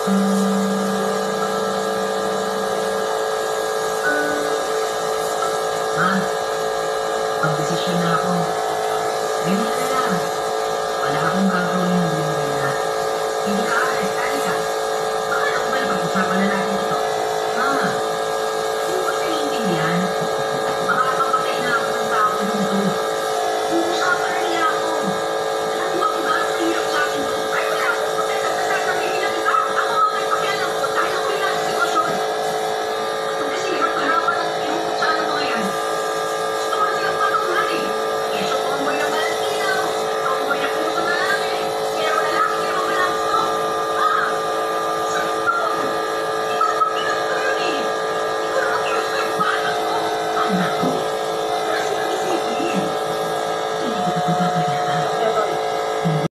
Ma, magdesisyon na ako. Ganyan na lang. Wala akong gagawin hindi maganda. Hindi ka aalis, Alika. Akala ko ba napag-usapan na natin ito? Ma, hindi ko naiintindihan. Makakapatay na ako ng tao dito. Uusapan na niya ako. Alam mo ba kung gaano kahirap sa akin to? Ay, wala akong patay na sasabihin na kita. Ako ang may pakialam ko dahil ako yung nasa sitwasyon. Ito kasi harap-harapan at pinuputsaan ng mga yan. Gusto ko na silang patulan eh. Keso tomboy na Valentino, tomboy na puso na langit, pero lalaki kayo mga lang to. Ah! Sakit ako. Hindi ko naman ginusto yun eh. Hindi ko naman ginusto yung pangalan ko. Anak ko.